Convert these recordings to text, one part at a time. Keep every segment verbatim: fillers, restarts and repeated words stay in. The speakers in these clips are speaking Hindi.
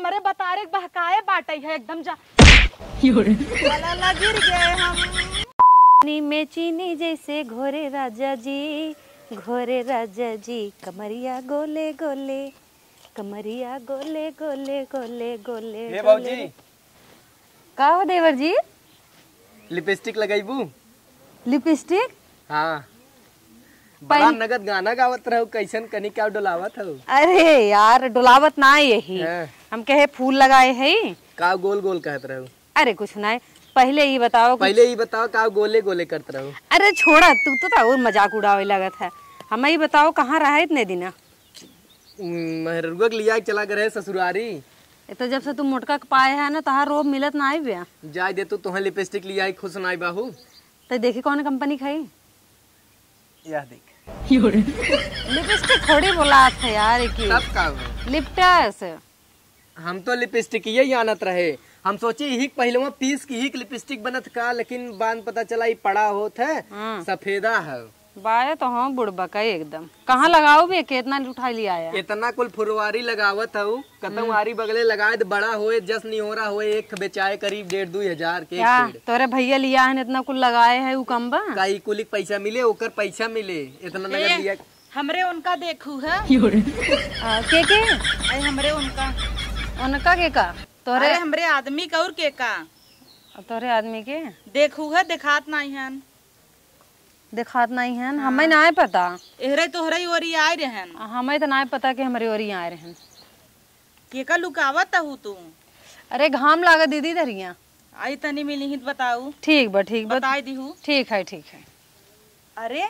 हमारे बतारे बहकाए बाटे है एकदम जा वाला गिर गए हम चीनी में चीनी जैसे घोरे राजा जी, घोरे राजा जी, कमरिया गोले गोले, कमरिया गोले गोले गोले गोले। हे बाबूजी, का हो देवर जी? लिपस्टिक लगाईबू? लिपस्टिक? हाँ, बड़ा नगद गाना गावत रहू, कैसन कनी क्या डोलावत हो? अरे यार डोलावत ना यही हाँ। हम कहे फूल लगाए है का गोल गोल कहत रहू? अरे कुछ ना, पहले ही बताओ पहले ही बताओ का गोले गोले करत रहू? अरे छोड़ा तू तो, तो और मजाक उड़ावे लगत है। हमें ही बताओ कहाँ रहा इतने दिन? महरुआ के लिया चला गए ससुरारी। तो जब से तुम मोटका पाए है ना तहार रोब मिलत ना आई बिया। जाय दे तू तुहे लिपस्टिक लिया खुश नाई बाहू। तो देखी कौन कंपनी खाई? यह देख लिपस्टिक थोड़ी बोला था यार की। सब का हो? लिप्टस। हम तो लिपस्टिक यही आनत रहे, हम सोची ही पहले पीस की ही लिपस्टिक बनत का, लेकिन बाद पता चला ये पड़ा होत है सफेदा है। बाय तो हाँ बुढ़बा का एकदम। कहाँ लगाओ भी कितना उठा लिया है? इतना कुल फुलवारी लगावत हूँ, कतम आरी बगले लगाए तो बड़ा होए जस नहीं हो रहा होए, एक बेचाए करीब डेढ़ दो हजार के एक पेड़। तोरे भैया लिया है इतना कुल लगाए है वो कम बा का कुल पैसा मिले ओकर पैसा मिले इतना नगद लिया। हमरे उनका देखू है आ, के के अरे हमरे उनका उनका के का तोरे हमरे आदमी का और के का तोरे आदमी के देखू है दिखात नहीं है दिखात नहीं है। हमें ना पता एहरे तोहरे ओरी आए रहन। हमें तो ना पता कि हमारे ओरी आए रहन। के का लुकावत हूँ तू? अरे घाम लागा दीदी धरिया आई तनी मिली ही बताऊ। ठीक बा ठीक बा बताई दी हूँ। ठीक है ठीक है। अरे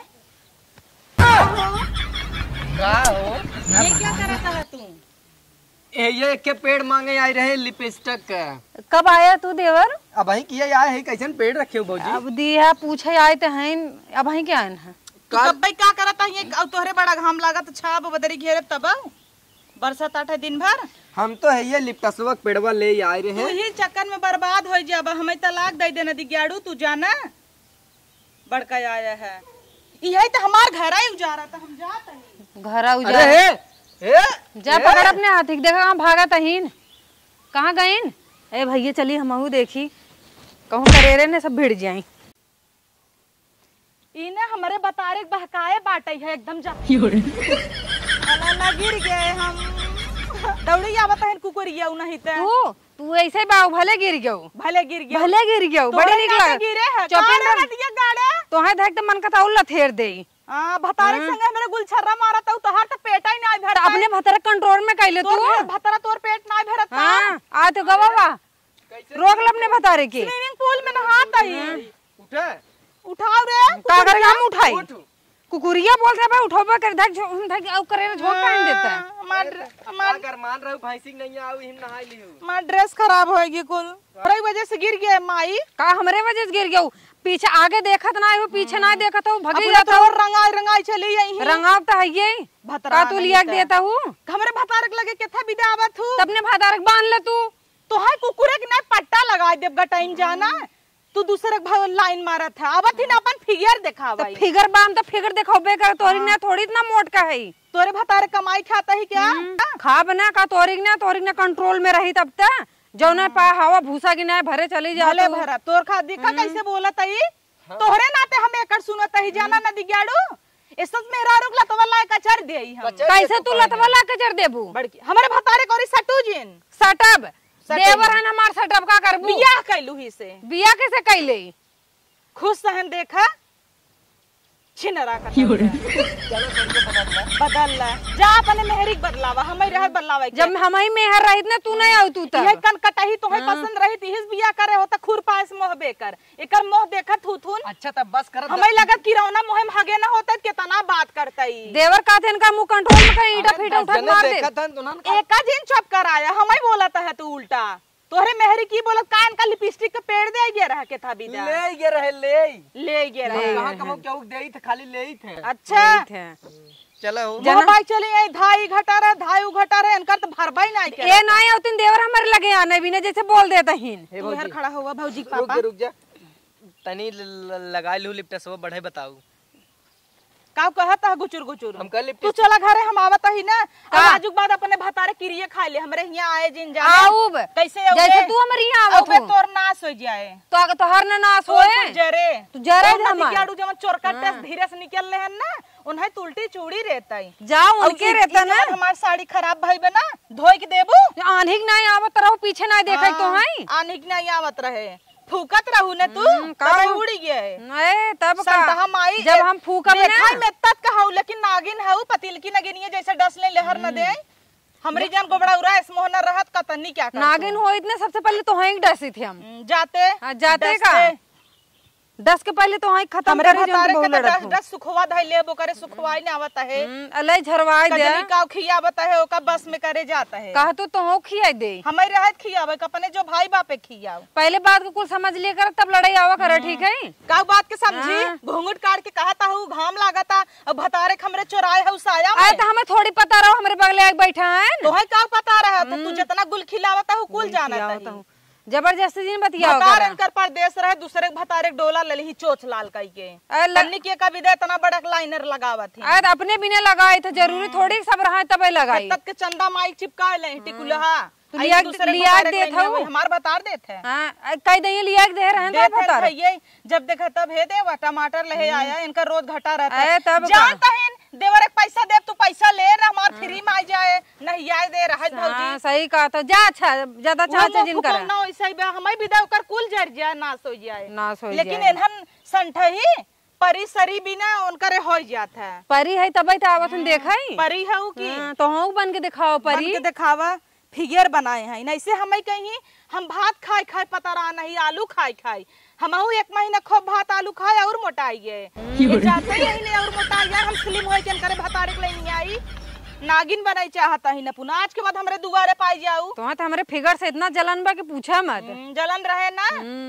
का हो ये क्या करता है तू? ए, ये के पेड़ मांगे आए रहे लिपस्टिक। कब आया तू देवर? अब वही किया आए है कैसन पेड़ रखे हो भौजी? अब दिया पूछे आए तो हैं अब वही क्या है? कब भाई क्या करता है? अब तोहरे बड़ा घाम लागत छाप बदरी घेरे तब बरसात आठे दिन भर। हम तो है ये लिपटसवा पेड़वा ले आए रहे हैं। तू ही चक्कर में बर्बाद हो जा। हमें तलाक दे देना दिग्याड़ू तू जाना बड़का आया है। यही तो हमार घर आई उजारा था हम जाते हैं घर उजारा। ए, जा पकड़ अपने हाथी देखा कहाँ भागा तहीन कहाँ गईन? ए भैया चली हमहू देखी कहूँ करेरे ने सब भिड़ जाई। इने हमारे बतारे बहकाए बाटे है एकदम जा अला गिर गए हम दौड़ी आवत है कुकुरिया नहीं ते तू तू ऐसे बाऊ भले गिर गयो भले गिर गयो भले गिर गयो बड़े निकला गिरे है चौपन ना दिया गाड़े तो है देख त मन का ताउल लथेर देई। हां भतारे संगे मेरे गुलछर्रा मारा त तोहार त पेट ही नहीं भरता। अपने भतरा कंट्रोल में कैले तू भतरा तोर पेट नहीं भरता। हां आ तो गवावा रोक ल अपने भतारे के स्विमिंग पूल में नहाता ही। उठा उठाओ रे का कर हम उठाई कुकुरिया बोल रहा है उठोबा कर धक धक औ करे झोक काट देता है। मार मार कर मान रहू भैंसी नहीं आऊ हिम नहाई लियो। मार ड्रेस खराब होएगी कुल तोरे वजह से गिर गए माई। का हमरे वजह से गिर गयो? पीछे आगे देखत ना हो पीछे ना देखत हो भगे जाता और रंगाई रंगाई चली यही रंगाव तो है ये भतरा का तू लिया के देता हूं हमरे भतारक लगे केथा बिदा आवत हूं तबने भतारक बांध ले तू तो है कुकुरे के ना पट्टा लगा देब गटाइन जाना तू दूसरे भाव लाइन मारा था आवत ही ना अपन फिगर दिखावा। तो फिगर बांध तो फिगर दिखाओबे कर तोरी ना थोड़ी इतना मोट का है तोरे भतारे कमाई खाता ही क्या खा बना का तोरी ना तोरी ना कंट्रोल में रही तब तक जौना पा हवा भूसा गिना भरे चली जा भले भरा तोर खा देखा कैसे बोलत है तोहरे नाते हम एकर सुनत ही जाना न दिग्याड़ू इसत मेरा रुक लतवा ला कचर देई हम कैसे तू लतवा ला कचर देबू बड़की हमरे भतारे कोरी सटू जिन सटब देवर है हमार सटब का करबू बियाह कैलू ही से बियाह कैसे कैले खुश सहन देखा छिनरा का बदल ला जा अपने मेहरिक बदलावा हमें रह बदलावा जब हमारी मेहर रहित ना तू नहीं आउ तू त ये कन कटही तोहे पसंद रही थी हिस बियाह करे होता खुर पास मोह बेकर एकर मोह देखत थू थून। अच्छा तब बस कर हमें लगत किरौना मोह भागे ना होता कितना बात करतई देवर का थे इनका मुंह कंट्रोल में कर ईटा फीटा उठा मार दे एका दिन चुप कर आया हमें बोलता है तू उल्टा तोहरे मेहरी की बोलत कान का लिपस्टिक का पेड़ दे गया रहा के था बिदा ले गे रहे ले ले गया रहा कहां कमो क्या देई थे खाली ले ही थे। अच्छा चलो जब भाई चली आई धाई घटा रहा धाई उघटा रहा इनका तो भरबाई नहीं के ए नहीं औतिन देवर हमारे लगे आने भी ने जैसे बोल देता हिन तू इधर खड़ा हुआ भौजी पापा रुक जा रुक जा तनी लगा लू लिपटसवा बढ़े बताऊ का कहता है गुचुर गुचुर हम कल तू चला घरे हम आवत ही ना आजुक बाद अपने भतारे किरिए खा ले हमरे यहाँ आए जिन जाने आऊब कैसे जैसे तू हमारे यहाँ आवत अबे हो तोर नाश हो जाए तो तो हर ना नाश तोर होए कुछ जरे तू जरे तोर हमार नदियाड़ू जब चोरकट्टे से धीरे से निकल ले ना उन्हें उल्टी चूड़ी रहता है जाओ उनके रहता ना हमारी साड़ी खराब भाई बना धोई के देबू आन्ही के नहीं आवत रहो पीछे नहीं देखा तो है आने की नहीं आवत रहे फूकत रहू ने तू का तब उड़ी गया है नहीं तब का संतहा माई जब हम फूकब देखा ना मैं तत कहू लेकिन नागिन है पतिल की नगिनिए जैसे डस ले लहर न दे हमरी जान गोबड़ा उरा इस मोहना रहत कतनी क्या कर नागिन हो इतने सबसे पहले तो वहीं डसी थे हम जाते हाँ, जाते दस का से। दस के पहले तो वहीं खत्म हमरे करे जो भतारे बहुत के लड़त दस हो दस सुखवा धइ लेबो करे सुखवाई ने आवत है अलै झरवाई दे कजली का खियावत है ओका बस में करे जाता है कहा तो तो खियाई दे हमारे रहत खियावे अपने जो भाई बापे खियाव पहले बात को कुछ समझ लिया कर तब लड़ाई आवा करे ठीक है का बात के समझी घूंघट काट के कहता हूँ घाम लागता अब भतारे हमरे चोराए है उसाया आए तो हमें थोड़ी पता रहो हमारे बगले एक बैठा है तो है का पता रहा था तू जितना गुल खिलावता हूँ कुल जाना था जबरदस्ती दिन बतिया भतार कर परदेश रहे दूसरे के भतारे डोला लली चोच लाल कई के तन्नी के का विदे इतना बड़ा लाइनर लगावत थी अरे अपने बिना लगाए थे जरूरी थोड़ी सब रहा तब लगाई तक के चंदा माइक चिपका ले टिकुलहा तो लिया लिया दे था हमार बता देते हैं हां कई दे लिया दे रहे हैं तो बता ये जब देखा तब हे दे टमाटर लहे आया इनका रोज घटा रहता है तब जानता है देवर एक पैसा दे तू पैसा ले ना हमार फ्री में आ जाए नहीं आए दे रहा हां सही कहा तो जा अच्छा ज्यादा चाचा जिन कर ना ऐसा ही हमें विदा कर कुल जर जाए नाश हो जाए नाश हो लेकिन एनहन संठही परी सरी बिना उनकरे हो जाता है परी है तब तो आवत देखई परी है की तो हम बन के दिखाओ परी बन के दिखावा फिगर बनाए हैं ऐसे हमें कहीं हम भात खाए खाए पता रहा नहीं आलू खाए खाए हम एक महीना खूब भात आलू खाए और मोटाई गए जाते ही नहीं और मोटाई गए हम स्लिम हो के करे भतारे के नहीं आई नागिन बनाई चाहता ही न पुनः आज के बाद हमरे दुआरे पाई जाऊ तो हमारे फिगर से इतना जलन बा कि पूछा मत जलन रहे ना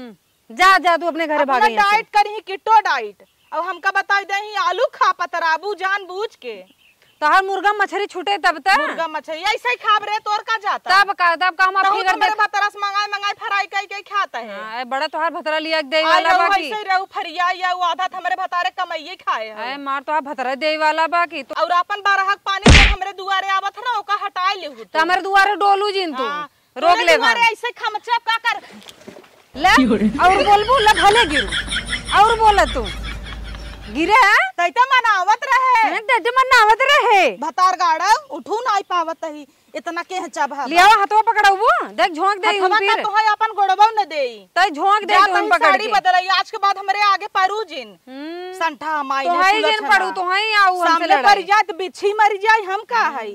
जा जा तू अपने घर भाग डाइट करी किटो डाइट अब हमका बता दे आलू खा पतराबू जान बूझ के तो हर मुर्गा मछली छूटे तब तक मुर्गा मछली ऐसे ही खाब रहे तोर का जाता तब का तब का हम फिगर तो मेरे भतरस मंगाए मंगाए फ्राई कई कई खाता है हां बड़ा तोहार भतरा लिया दे वाला बाकी ऐसे रहू फरिया या वो आधा हमरे भतारे कमाइए खाए है ए मार तो भतरा दे वाला बाकी तो और अपन बारहक पानी जब हमरे दुआरे आवत ना ओका हटाए ले तो हमरे दुआरे डोलू जिन तू रोक ले दुआरे ऐसे खमचा का कर ले और बोलबू ले भले गिर और बोला तू गिरे तैते मनावत रहे तैते मनावत रहे भतार गाड़ा उठू नहीं पावत ही इतना के हचा भा लिया हाथवा पकड़ाऊ देख झोंक दे हम फिर तो है अपन गोड़बा न देई तई झोंक दे हम पकड़ साड़ी बदलई आज के बाद हमरे आगे परू जिन संठा माई तो है जिन पड़ू तो है आऊ हमसे लड़ाई पर जात बिछी मर जाए हम का है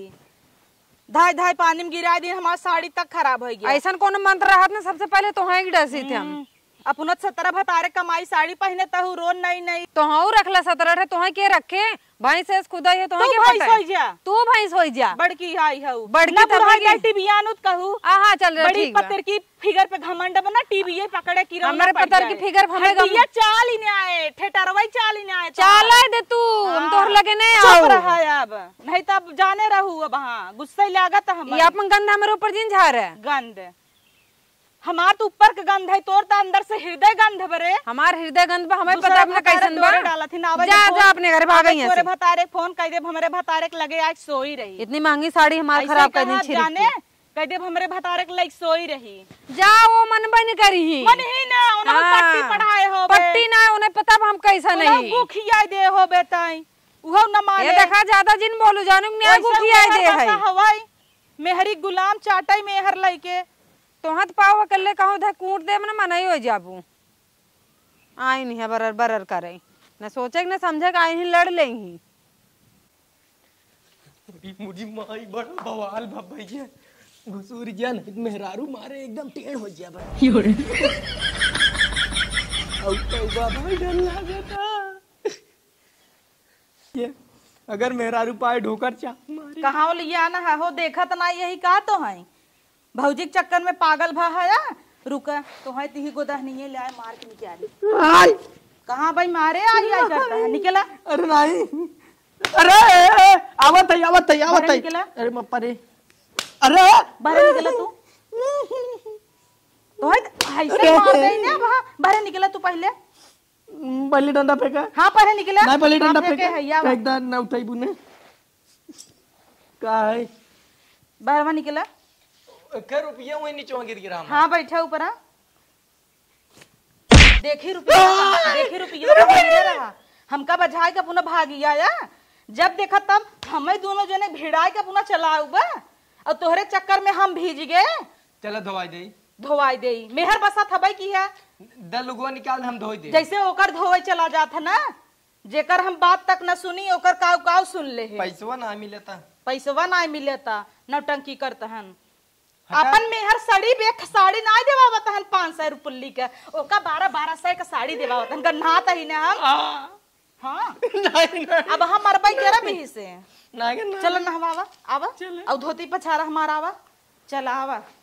धाय धाय पानी में गिरा दी हमार साड़ी तक खराब हो गया ऐसा कोनो मंत्र रहत ना सबसे पहले तो है डसी थे हम अपना सत्रह भतारे कमाई साड़ी पहने तहु रोन नहीं नहीं तो हाँ रखला सत्रह है तो है के रखे भाई से खुदा है तो है के भैंस होई जा तू भैंस होई जा बड़की आई हऊ बड़की तब है टीबियानुत कहू हां चल रे ठीक बा बड़ी पत्थर की फिगर पे घमंड बना टीबीए पकड़े की हमरे पत्थर की फिगर हमें गम ये चाल ही नहीं आए ठेठरवाई चाल ही नहीं आए चाल आए दे तू हम तोहर लगे नहीं आओ आओ रहा है अब नहीं तब जाने रहू अब हां गुस्सा लागत हम ये अपन गंध हमरे ऊपर जिन झार है गंध हमार तो ऊपर का गंध है तोर तो अंदर से हृदय गंध बरे हमार हृदय गंध बा हमें पता अपना कैसन बा डाला थी ना जा जा अपने घर भाग गई तोरे भतारे फोन कह दे हमरे भतारे के लगे आज सोई रही इतनी महंगी साड़ी हमार खराब कर दी छिरी जाने कह दे हमरे भतारे के लगे सोई रही जा वो मन बन करी मन ही ना उन्हें पट्टी पढ़ाए हो पट्टी ना उन्हें पता हम कैसा नहीं गुखिया दे हो बेटाई उहो न माने ये देखा ज्यादा जिन बोलू जानू मैं गुखिया दे है हवाई मेहरी गुलाम चाटाई मेहर लइके तो हाथ पाव कल्ले कहूं धा कूट दे मन मनाई हो जाबू आई नहीं है बरर बरर करे न सोचे न समझे आई नहीं लड़ लेही मुझी माई बड़ा बवाल बा भैया घुसूर जन मेहरारू मारे एकदम टेढ़ हो जा भाई योरे औ तो बाबा डर लागता ये अगर मेहरारू पाए ढोकर चा मारे कहां लिया ना है हो देखत ना यही का तो है भौजी के चक्कर में पागल भा है रुका तो है ती गोदा नहीं ले आए मार के निकाली आई कहां भाई मारे आई आई करता है निकला अरे नहीं अरे आवत है आवत है आवत है अरे मप्पा रे अरे बाहर निकला तू तो है ऐसे मार दे ना बाहर बाहर निकला तू पहले पहले डंडा फेंका हाँ पहले निकला नहीं पहले डंडा हाँ, फेंके फेंका हैया बा। एकदम ना उठाई बुने का है बाहरवा निकला कर रुपया वही नीचे गिर गिरा हाँ बैठा ऊपर हाँ। देखी रुपया देखी रुपया गिरे रहा हमका बजाय का पुनः भागिया या जब देखा तब हमें दोनों जने भिड़ाई का पुनः चलाऊ बा और तोहरे चक्कर में हम भीज गए चलो धोवाई दे धोवाई दे मेहर बसा थबाई की है द लुगवा निकाल हम धोई दे जैसे ओकर धोवे चला जाता ना जेकर हम बात तक न सुनी ओकर काव काव सुन ले है पैसवा ना मिलता पैसवा ना मिलेता नौटंकी करता हन अपन मेहर साड़ी बेख साड़ी ना देवावत हन पाँच सौ रुपये के ओका बारह बारह सौ का साड़ी देवावत हन गन्हात ही ना हम हाँ नहीं नहीं अब हम मरबई केरा बिही से नहीं चल नहवावा आवा और धोती पछारा हमारा आवा चल आवा